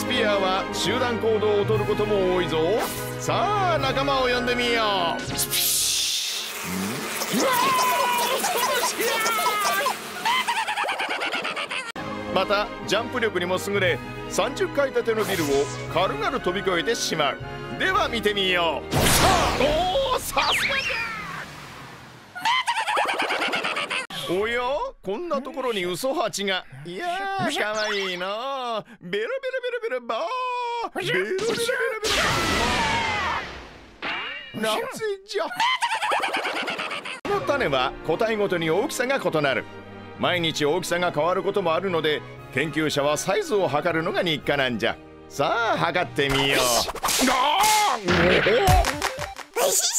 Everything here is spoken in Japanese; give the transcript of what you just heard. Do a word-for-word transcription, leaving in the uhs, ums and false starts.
ピアは集団行動をとることも多いぞ。さあ仲間を呼んでみよう。またジャンプ力にも優れさんじゅっかい建てのビルを軽々飛び越えてしまう。では見てみよう。さあ、おお、さすがじゃ。おや、こんなところに嘘八が。いやー、かわいいな。ベロベロベロベロバー、ベロベロベロベロバー。なぜじゃ。この種は個体ごとに大きさが異なる。毎日大きさが変わることもあるので、研究者はサイズを測るのが日課なんじゃ。さあ測ってみよう。